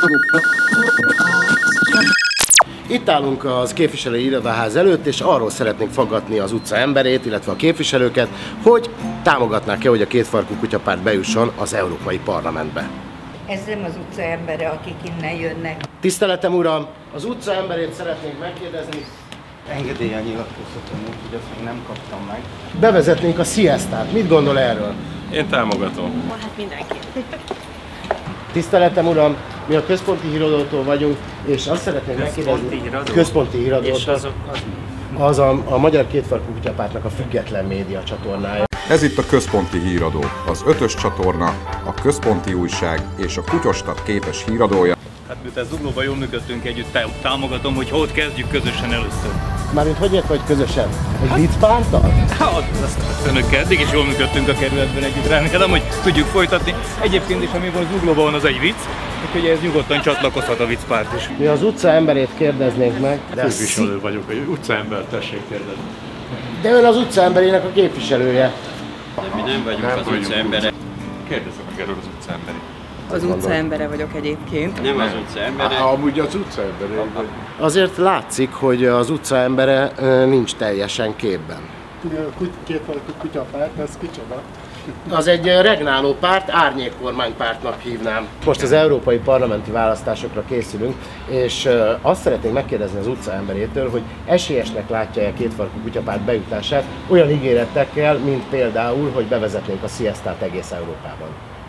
Itt állunk az képviselői irodaház előtt, és arról szeretnénk faggatni az utca emberét, illetve a képviselőket, hogy támogatnák-e, hogy a kétfarkú kutyapárt bejusson az Európai Parlamentbe. Ez nem az utca embere, akik innen jönnek. Tiszteletem uram, az utca emberét szeretnénk megkérdezni. Engedélyen nyilatkozhatom, úgyhogy azt még nem kaptam meg. Bevezetnénk a siestát. Mit gondol erről? Én támogatom. Hát mindenki. Tiszteletem uram, mi a Központi Híradótól vagyunk, és azt szeretnénk megkérdezni. Központi Híradó? És az a Magyar Kétfarkú Kutyapártnak a független média csatornája. Ez itt a Központi Híradó, az 5-ös csatorna, a Központi Újság és a Kutyostat képes híradója. Hát miután Zuglóban jól működtünk együtt, támogatom, hogy ott kezdjük közösen először. Mármint hogy ért vagy közösen? Egy viccpárttal? Hát, önökkel eddig is jól működtünk a kerületben együtt, remélem, hogy tudjuk folytatni. Egyébként is, ami van Zuglóban van, az egy vicc, úgyhogy ez nyugodtan csatlakozhat a viccpárt is. Mi az utca emberét kérdeznénk meg. Képviselő vagyok, hogy utcaember, tessék kérdezni. De ön az utca emberének a képviselője. De mi nem vagyunk az utca embere. Kérdezzük meg erről az utcaemberi. Az utca embere vagyok egyébként. Nem az utca embere. Amúgy az utcaemberi. Azért látszik, hogy az utca embere nincs teljesen képben. Kétfarkú kutyapárt, ez kicsoda? Az egy regnáló párt, árnyékkormánypártnak hívnám. Most az európai parlamenti választásokra készülünk, és azt szeretnénk megkérdezni az utca emberétől, hogy esélyesnek látja-e kétfarkú kutyapárt bejutását olyan ígéretekkel, mint például, hogy bevezetnénk a siestát egész Európában.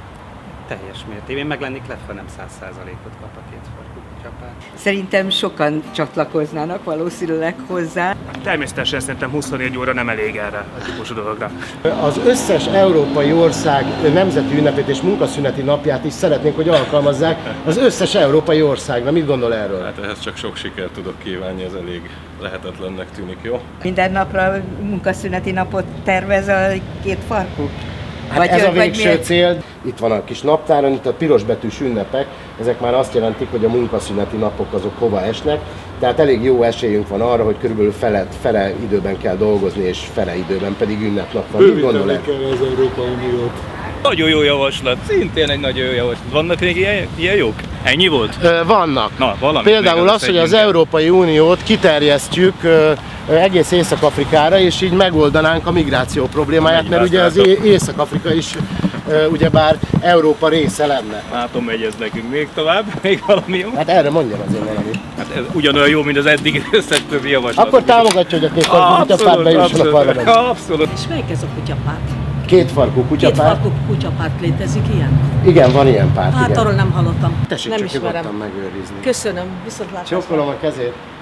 Teljes mértékben. Én meg lennék lefve, nem 100%-ot kap a kétfarkú kutyapárt. Szerintem sokan csatlakoznának valószínűleg hozzá. Természetesen szerintem 24 óra nem elég erre a típusú dologra. Az összes európai ország nemzeti ünnepét és munkaszüneti napját is szeretnénk, hogy alkalmazzák az összes európai országra. Mit gondol erről? Hát ehhez csak sok sikert tudok kívánni, ez elég lehetetlennek tűnik, jó? Minden napra munkaszüneti napot tervez a kétfarkú? Hát ez a végső cél. Itt van a kis naptáron, itt a pirosbetűs ünnepek, ezek már azt jelentik, hogy a munkaszüneti napok azok hova esnek, tehát elég jó esélyünk van arra, hogy körülbelül fele időben kell dolgozni, és fele időben pedig ünnepnap van. Mit gondol el? Az Európai Uniót. Nagyon jó javaslat, szintén egy nagyon jó javaslat. Vannak még ilyen jók? Ennyi volt? Vannak. Na, valami. Például az, hogy az Európai Uniót kiterjesztjük egész Észak-Afrikára, és így megoldanánk a migráció problémáját, mert ugye az Észak-Afrika is ugyebár Európa része lenne. Látom, megy ez nekünk még tovább, még valami jó? Hát erre mondjam azért valamit. Hát ez ugyanolyan jó, mint az eddig összes többi javaslat. Akkor támogatja, hogy a kétfarkú kutyapárt bejusson a parlamentbe. Abszolút. És melyik ez a kutyapárt? Kétfarkú kutyapárt? Kétfarkú kutyapárt létezik ilyen? Igen, van ilyen párt. Hát igen. arról nem hallottam. Tessék nem csak ismerem. nyugodtan megőrizni. Köszönöm, viszontlátásra. Csókolom a kezét.